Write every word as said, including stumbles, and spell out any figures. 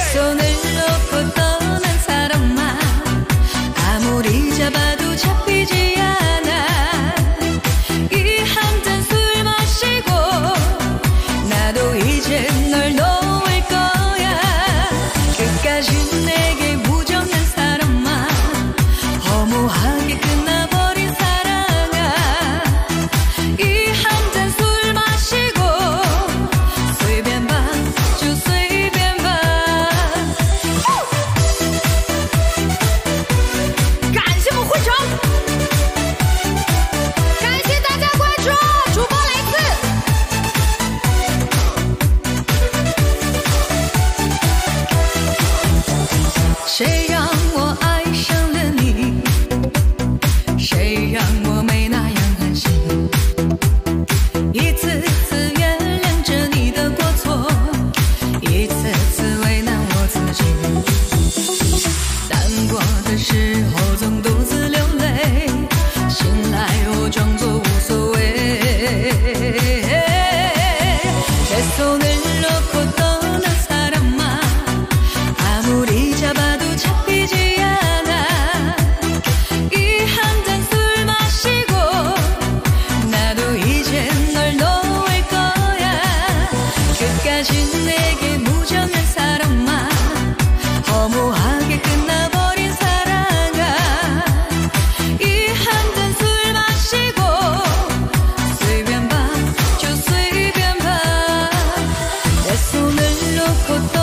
손을 놓고 떠난 사람만 아무리 잡아도 잡히지 않아. 이 한 잔 술 마시고 나도 이제 널 놓을 거야. 끝까지 내게 무정한 사람만 허무하게 끝나버린 사랑아. 이 한 잔 술 마시고 随便吧就随便吧。感谢我们会长，感谢大家关注，主播来自。谁让我爱上了你？谁让我没那样狠心？一次次原谅着你的过错，一次次为难我自己。难过的时候总独自流泪，醒来我装作无所谓。내 손을 놓고 떠난 사람만 아무리 잡아도 잡히지 않아. 이 한 잔 술 마시고 나도 이제 널 놓을 거야. 끝까지 내게 무정한 사람만 허무하게 끝나버린 사랑아. 이 한 잔 술 마시고 随便吧就随便吧。내 손을 놓고